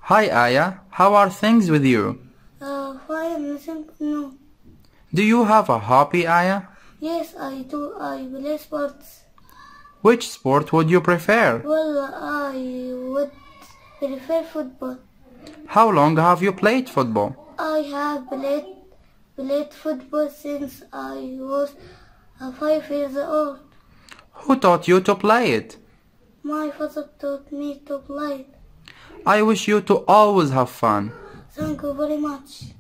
Hi Aya, how are things with you? Fine, nothing new. Do you have a hobby, Aya? Yes, I do. I play sports. Which sport would you prefer? Well, I would prefer football. How long have you played football? I have played football since I was 5 years old. Who taught you to play it? My father taught me to play it. I wish you to always have fun. Thank you very much.